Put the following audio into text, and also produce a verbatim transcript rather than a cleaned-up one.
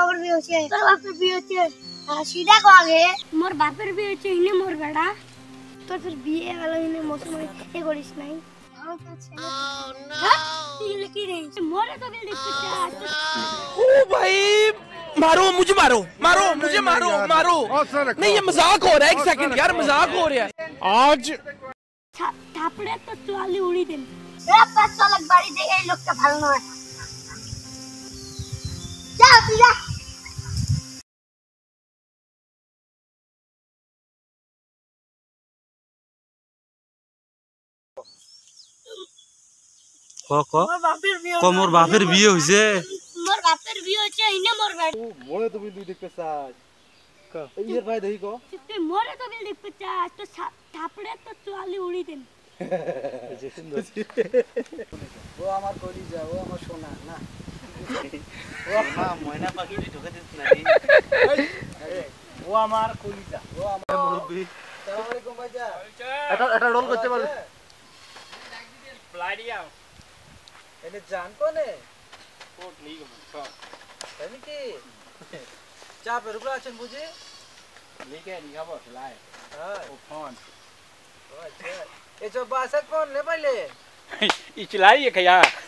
বাবার বিয়ে হচ্ছে তোর বাপের বিয়ে হচ্ছে সিধা কো আগে মোর বাপের বিয়ে হচ্ছে ইনে মোর বেটা তোর ফির বিয়ে হলো ইনে মৌসুম এ করিস নাই ও নো তুই কি রে মোরে তো বিল দেখতে চাস ओ भाई मारो मुझे मारो मारो मुझे मारो मारो नहीं ये मजाक हो रहा है एक सेकंड यार मजाक हो रहा है आज थापड़े तो चुआली उड़ी देन ए पांच लाख बाड़ी दे এই লোকটা ভালো নয় যা তুই যা ক ক মোর বাপের বিয়ে হইছে মোর বাপের বিয়ে হচ্ছে ইনে মোর ভাই ও মোরে তো বিল দেখতে চাস ক ইয়ের ভাই দেখি কো তুই মোরে তো বিল দেখতে চাস তো থাপড়ে তো চুয়ালি উড়ি দেন যে সুন্দর ও আমার কলিজা ও আমার সোনা না ও মা ময়না পাখি ঢোকে দিস না ও আমার কলিজা ও আমার মুরব্বি আসসালামু আলাইকুম ভাইজা এটা এটা রোল করতে পারবে फ्लाई दिया এনে জান কোনে कोट ली को তাই কি চা পে রুকলা আছেন বুঝি लेके नहीं खबर फ्लाई হ্যাঁ ओ फोन ও আচ্ছা এ তো বাসা কোন লে পাইলে ई चलाई है क्या